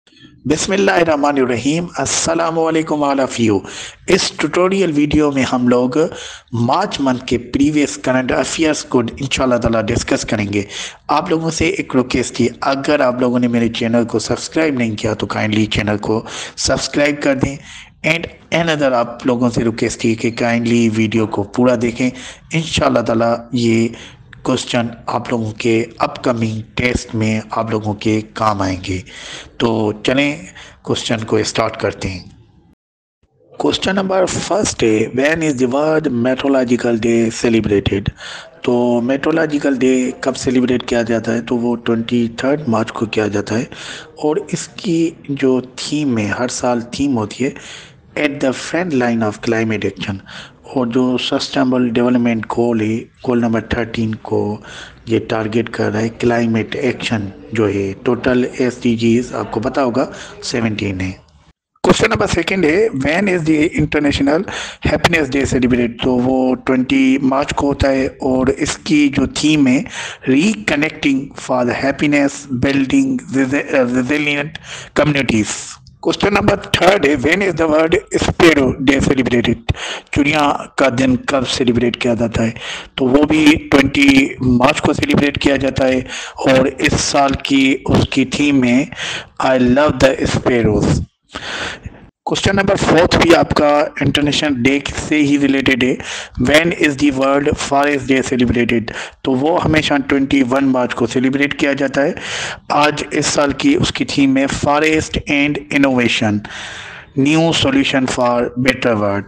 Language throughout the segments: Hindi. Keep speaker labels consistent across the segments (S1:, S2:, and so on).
S1: बिस्मिल्लाहिर्रहमानिर्रहीम अस्सलाम वालेकुम ऑल ऑफ यू। इस ट्यूटोरियल वीडियो में हम लोग मार्च मंथ के प्रीवियस करंट अफेयर्स को इंशाल्लाह ताला डिस्कस करेंगे। आप लोगों से एक रिक्वेस्ट थी, अगर आप लोगों ने मेरे चैनल को सब्सक्राइब नहीं किया तो काइंडली चैनल को सब्सक्राइब कर दें। एंड अनदर आप लोगों से रिक्वेस्ट थी कि काइंडली वीडियो को पूरा देखें। इंशाल्लाह ताला ये क्वेश्चन आप लोगों के अपकमिंग टेस्ट में आप लोगों के काम आएंगे। तो चलें क्वेश्चन को स्टार्ट करते हैं। क्वेश्चन नंबर फर्स्ट है, when is the world metrological day celebrated. तो मेट्रोलॉजिकल डे कब सेलिब्रेट किया जाता है? तो वो 23 मार्च को किया जाता है। और इसकी जो थीम है, हर साल थीम होती है at the front line of climate action. और जो सस्टेनेबल डेवलपमेंट गोल है, गोल नंबर 13 को ये टारगेट कर रहा है। क्लाइमेट एक्शन जो है, टोटल SDGs आपको पता होगा 17 है। क्वेश्चन नंबर सेकंड है, when is the international happiness day celebrate. तो वो 20 मार्च को होता है और इसकी जो थीम है reconnecting for the happiness building resilient communities. Question number third है, when is the world sparrow day celebrated. चिड़िया का दिन कब सेलिब्रेट किया जाता है? तो वो भी 20 मार्च को सेलिब्रेट किया जाता है और इस साल की उसकी थीम है I love the sparrows. Question number fourth भी आपका इंटरनेशनल डे से ही रिलेटेड है, when is the world forest day celebrated. तो वो हमेशा 21 मार्च को सेलिब्रेट किया जाता है। आज इस साल की उसकी थीम है forest and innovation, new solution for better world.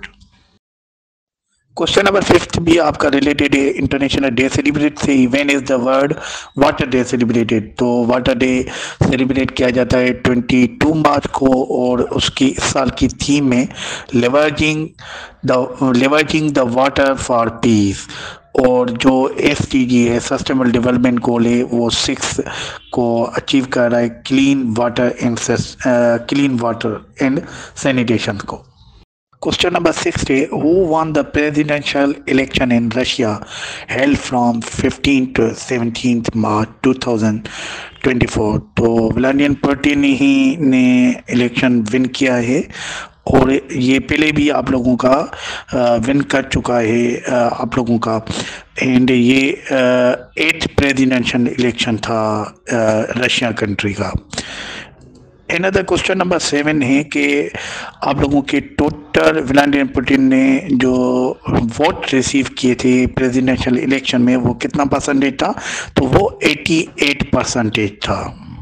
S1: Question number fifth भी आपका रिलेटेड है इंटरनेशनल डे सेलिब्रेट से ही, when is the world water day celebrated. तो वाटर डे सेलिब्रेट किया जाता है 22 मार्च को और उसकी इस साल की थीम है leveraging the water for peace. और जो SDG है, सस्टेनेबल डेवलपमेंट गोल है, वो 6 को अचीव कर रहा है, क्लीन वाटर एंड सैनिटेशन को। क्वेश्चन नंबर 6 है, who won the presidential election in Russia held from 15 to 17 March 2024। तो व्लादिमीर पुतिन ही ने इलेक्शन विन किया है और ये पहले भी आप लोगों का विन कर चुका है आप लोगों का। एंड ये 8th प्रेसिडेंशियल इलेक्शन था रशिया कंट्री का। अनदर क्वेश्चन नंबर 7 है कि आप लोगों के टोटल व्लादिमीर पुतिन ने जो वोट रिसीव किए थे प्रेसिडेंशियल इलेक्शन में वो कितना परसेंटेज था? तो वो 88% था।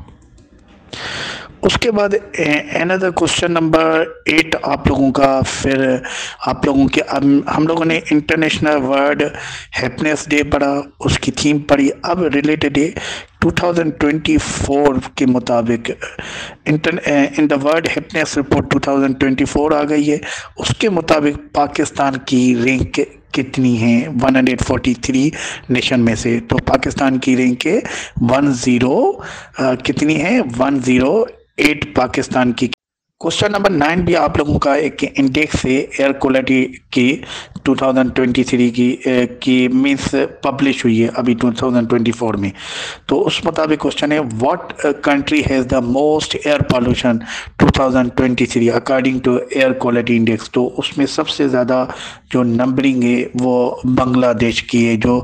S1: उसके बाद अनदर क्वेश्चन नंबर 8 आप लोगों का, फिर आप लोगों के हम लोगों ने इंटरनेशनल वर्ल्ड हैप्पीनेस डे पढ़ा, उसकी थीम पढ़ी। अब रिलेटेड है 2024 के मुताबिक in the world happiness report 2024 आ गई है। उसके मुताबिक पाकिस्तान की रैंक कितनी है 143 नेशन में से? तो पाकिस्तान की रैंक है कितनी है 108 पाकिस्तान की। क्वेश्चन नंबर 9 भी आप लोगों का एक इंडेक्स है एयर क्वालिटी की 2023 की मीन्स पब्लिश हुई है अभी 2024 में। तो उस मुताबिक क्वेश्चन है, what country has the most air pollution 2023 according to air quality index. तो उसमें सबसे ज़्यादा जो नंबरिंग है वो बांग्लादेश की है जो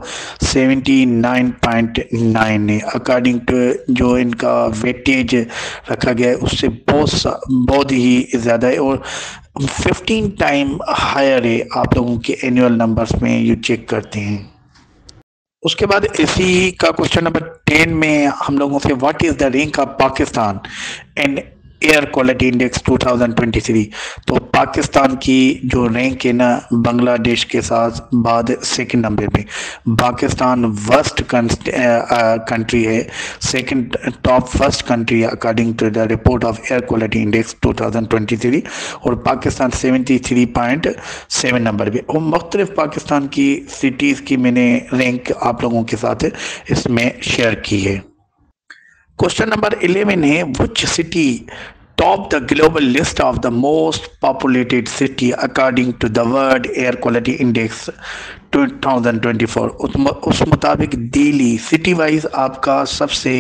S1: 79.9 है। अकॉर्डिंग टू जो इनका वेटेज रखा गया है उससे बहुत ही ज़्यादा है और 15 टाइम हायर है आप लोगों के एनुअल नंबर्स में ये चेक करते हैं। उसके बाद इसी का क्वेश्चन नंबर 10 में हम लोगों से what is the rank of Pakistan and air quality index 2023। तो पाकिस्तान की जो रैंक है ना बांग्लादेश के साथ बाद सेकंड नंबर पे। पाकिस्तान वर्स्ट कंट्री है, second top first country according to the report of air quality index 2023 और पाकिस्तान 73.7 नंबर पे। और मुख्तलिफ पाकिस्तान की सिटीज़ की मैंने रैंक आप लोगों के साथ इसमें शेयर की है। क्वेश्चन नंबर 11 है, which city top the global list of the most populated city according to the world air quality index 2024। उस मुताबिक दिल्ली सिटी वाइज आपका सबसे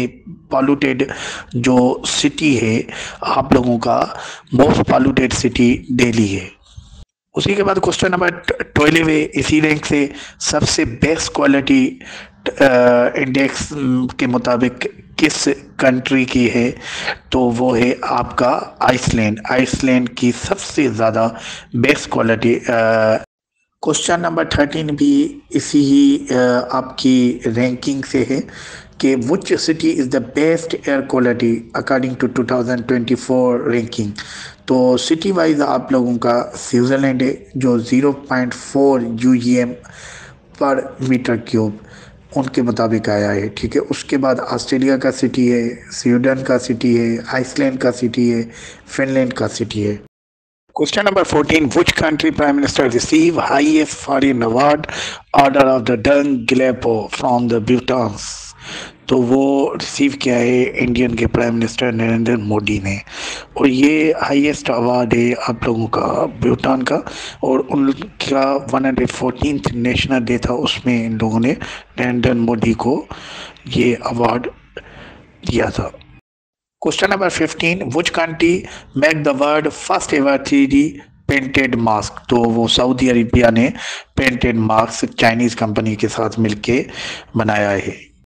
S1: पॉल्यूटेड जो सिटी है आप लोगों का, मोस्ट पॉल्यूटेड सिटी दिल्ली है। उसी के बाद क्वेश्चन नंबर 12 है इसी रैंक से, सबसे बेस्ट क्वालिटी इंडेक्स के मुताबिक किस कंट्री की है, तो वो है आपका आइसलैंड। आइसलैंड की सबसे ज़्यादा बेस्ट क्वालिटी। क्वेश्चन नंबर 13 भी इसी ही आपकी रैंकिंग से है कि which city is the best air quality according to 2024 ranking. तो सिटी वाइज आप लोगों का स्विट्ज़रलैंड है जो 0.4 यूजीएम पर मीटर क्यूब उनके मुताबिक आया है, ठीक है। उसके बाद ऑस्ट्रेलिया का सिटी है, स्वीडन का सिटी है, आइसलैंड का सिटी है, फिनलैंड का सिटी है। Question number 14. Which country prime minister received highest foreign award Order of the Dung Glepo from the Bhutan? तो वो रिसीव किया है इंडियन के प्राइम मिनिस्टर नरेंद्र मोदी ने, और ये हाईएस्ट अवार्ड है आप लोगों का भूटान का, और उनका 114th नेशनल डे था, उसमें इन लोगों ने नरेंद्र मोदी को ये अवार्ड दिया था। Question number 15. Which country make the world first ever 3D painted mask? तो वो सऊदी अरेबिया ने पेंटेड मास्क चाइनीज कंपनी के साथ मिलके बनाया है।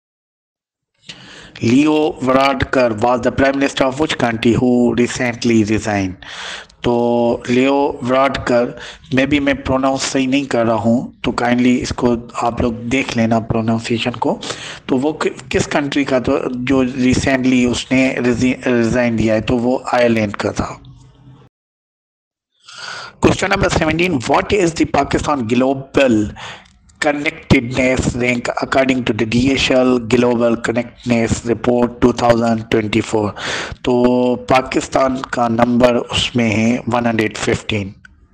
S1: Leo Varadkar was the prime minister of which country who recently resign? तो लियो वराडकर, मैं प्रोनाउंस सही नहीं कर रहा हूँ, तो काइंडली इसको आप लोग देख लेना प्रोनाउंसिएशन को। तो वो किस कंट्री का, तो जो रिसेंटली उसने रिजाइन दिया है, तो वो आयरलैंड का था। Question number 17. What is the Pakistan global connectedness rank according to the DHL Global Connectedness Report 2024? तो पाकिस्तान का नंबर उसमें है 115।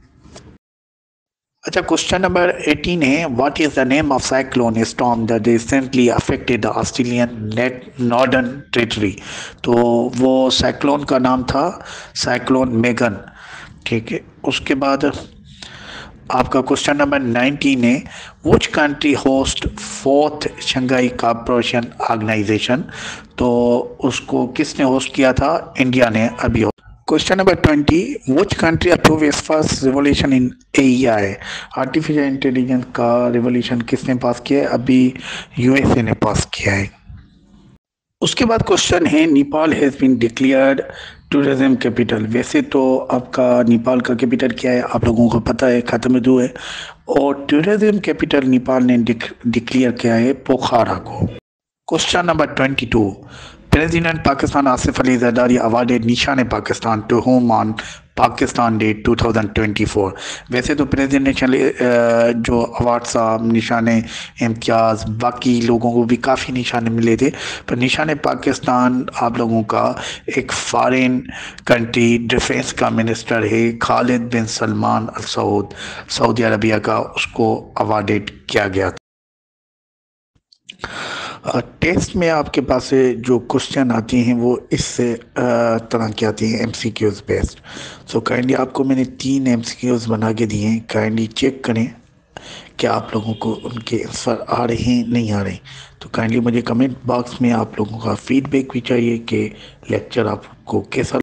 S1: अच्छा, क्वेश्चन नंबर 18 है what is the name of cyclone storm that recently affected the Australian northern territory? तो वो साइक्लोन का नाम था साइक्लोन मेगन, ठीक है। उसके बाद आपका क्वेश्चन नंबर 19 है which country host 4th Shanghai corporation organization? तो उसको किसने होस्ट किया था? इंडिया ने अभी। Question number 20. Which country approve its first revolution in AI? Artificial intelligence का रिवोल्यूशन किसने पास किया है? अभी USA ने पास किया है। उसके बाद क्वेश्चन है Nepal has been declared tourism capital. वैसे तो आपका नेपाल का कैपिटल क्या है आप लोगों को पता है, काठमांडू है, और टूरिज्म कैपिटल नेपाल ने डिक्लेयर किया है पोखरा को। Question number 22. President Pakistan Asif Ali Zardari awarded Nishan Pakistan to whom on Pakistan day 2024। वैसे तो प्रेसिडेंशियल जो अवार्ड साहब निशान इम्तियाज़ बाकी लोगों को भी काफ़ी निशाने मिले थे, पर निशान पाकिस्तान आप लोगों का एक फॉरेन कंट्री डिफेंस का मिनिस्टर है Khalid bin Salman Al Saud, Saudi Arabia का, उसको अवार्डेड किया गया था। टेस्ट में आपके पास से जो क्वेश्चन आती हैं वो इस तरह की आती हैं, MCQs बेस्ड। सो काइंडली आपको मैंने 3 MCQs बना के दिए हैं, काइंडली चेक करें कि आप लोगों को उनके आंसर आ रहे हैं नहीं आ रहे। तो काइंडली मुझे कमेंट बॉक्स में आप लोगों का फीडबैक भी चाहिए कि लेक्चर आपको कैसा